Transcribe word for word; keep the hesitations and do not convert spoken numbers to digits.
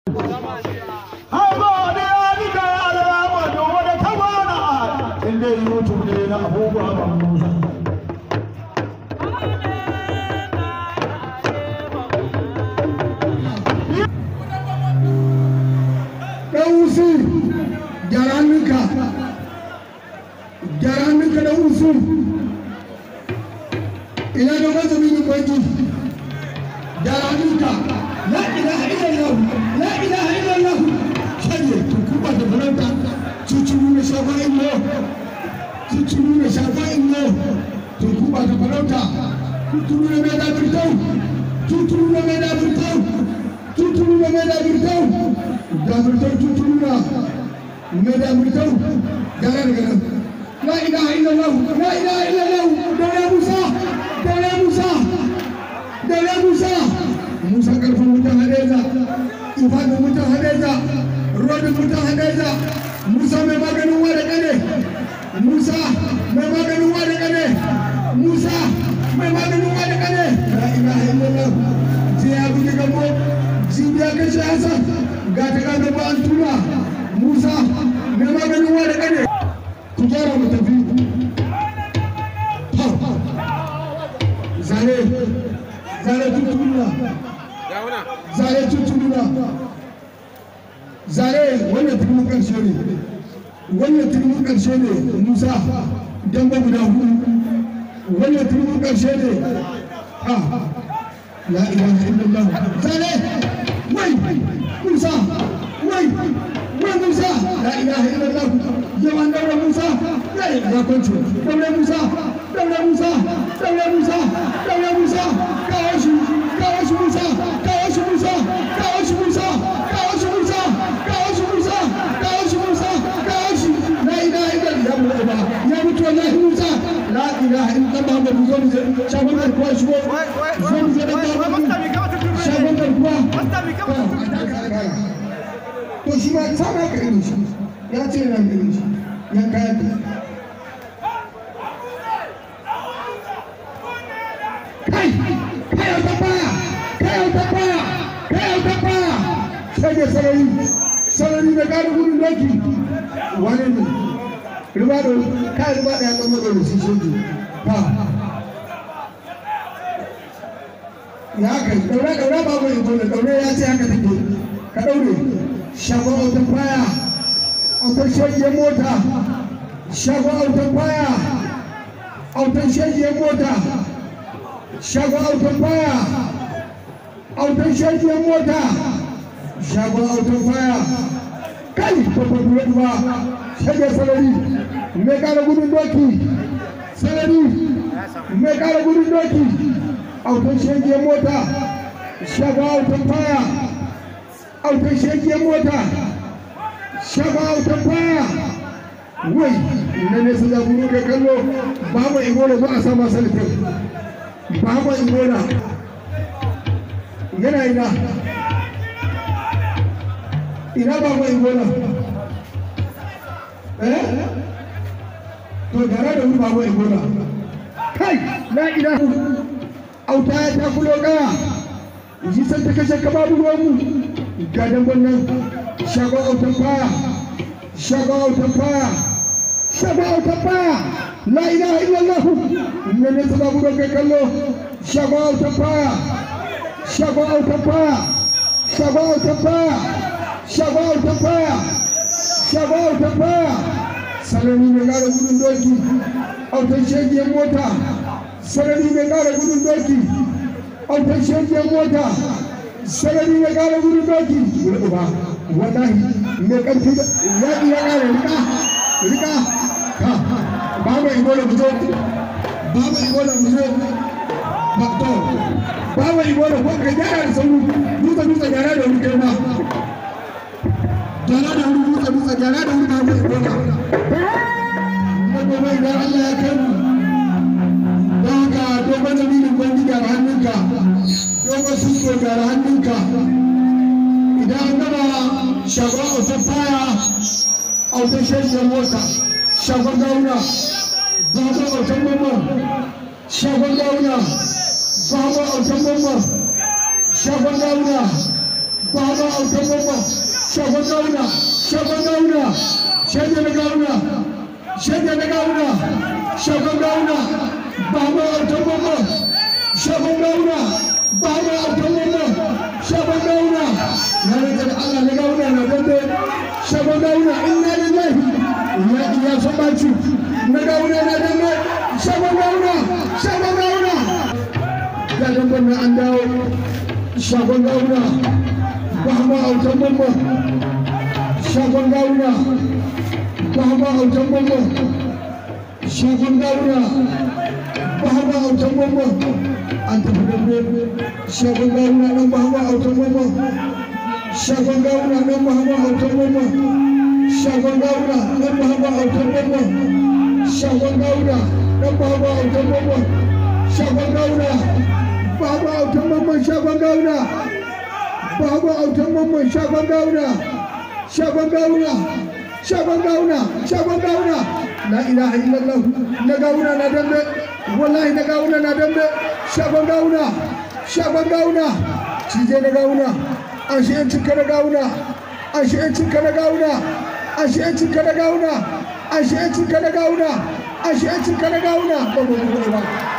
Garanika da usu ina da mazamini kwanji garanika la ilaha illallah la ilaha illallah shage tukuba da faranta cucuru na shafa illo cucuru na shafa illo tukuba da faranta cucuru na meda birtau cucuru na meda birtau cucuru na meda birtau da birtau cucuru na meda birtau garanika لا إله إلا الله لا إله إلا الله دولة موسى دولة موسى دولة موسى موسى كرف متهديزا إفاد متهديزا رود متهديزا موسى ما كانوا واركنه موسى ما كانوا واركنه موسى ما كانوا واركنه لا إله إلا الله جيا بيجابو جيا كشاسا غاتكا نبانتونا موسى ما كانوا واركنه تجارة متفيد زالي زالي تطولنا زالي تطولنا زالي وانا تلمو كرشيني وانا تلمو كرشيني موسى دمبو بداهو وانا تلمو كرشيني لا إله إلا الله زالي وي موسى وي وي موسى لا إله إلا الله جوان دولة موسى لا يا كنتو دولة موسى دولة موسى دولة موسى دولة موسى كاوش كاوش موسى كاوش موسى كاوش موسى كاوش موسى كاوش موسى كاوش موسى كاوش لا إله إلا الله يا متو الله موسى لا إله إلا الله بزوم شابون الكواش زوم زوم شابون الكواش to shi ma sama ka irin shi ya ce yana irin shi ya kaya ka kai kai ta baya kai ta baya kai ta baya sai da sarari sarari da gari gudun doki wani ne riba da kai riba da ya zama da shi soji ha ya kai daura daura babu ito da daure ya ce haka take ka daure shago autan baya autan shege mota shago autan baya autan shege mota shago autan baya autan shege mota shago autan baya kai babban ruwa shege salari me kara gudun doki salari me kara gudun doki autan shege mota shago autan baya autan shege mota shago autan baya wai ina ne su zaburu da kallo babu igola ba a sama salifin babu igola yana ina ina babu igola eh to gara da wuri babu igola kai la ina auta ya ta kulo kaya ji san ta kashe ka babu ruwanmu gadan wannan shago autan baya shago autan baya shago autan baya la ilaha illallah inna ne sababu da kai kallo shago autan baya shago autan baya shago autan baya shago autan baya shago autan baya sanani ne gara gudun doki autan shege mota sanani ne gara gudun doki autan shege mota sanani ne gara gudun doki uba wallahi me karfi ya iya gara rika rika ha baba ibola muzo baba ibola muzo bakto baba ibola ko ka gyara da sauru duka duka gyara da wuri kai ma gyara da wuri duka duka gyara da wuri baba ibola kuma idan Allah ya kai mu don ka dogon zaminin gwangi gyara hannunka dogon suko gyara hannunka idan an gaba shagon autan faya autan shashiyar mota shagon gauna babu autan mamman shagon gauna babu autan mamman shagon gauna babu autan mamman shagon gauna shagon gauna shege na gauna shege na gauna shagon gauna ba ma autan mamma shagon gauna ba ma autan mamma shagon gauna na rage da Allah na gauna na dambe shagon gauna inna lillahi ya iya so baci na gauna na dambe shagon gauna shagon gauna ya dambe na an dawo shagon gauna ba ma autan mamma shagon gauna ba ma autan mamma shagon gauna ba ma autan mamma an tafi dambe shagon gauna dan ba ma autan mamma shagon gauna dan ba ma autan mamma shagon gauna dan ba ma autan mamma shagon gauna dan ba ma autan mamma shagon gauna ba ma autan mamma shagon gauna ba ma autan mamma shagon gauna shagon gauna shagon gauna shagon gauna la ilaha illallah na gauna na dambe wallahi na gauna na dambe shagon gauna shagon gauna cije na gauna an shi yancin ka na gauna an shi yancin ka na gauna an shi yancin ka na gauna an shi yancin ka na gauna an shi yancin ka na gauna ba ba ba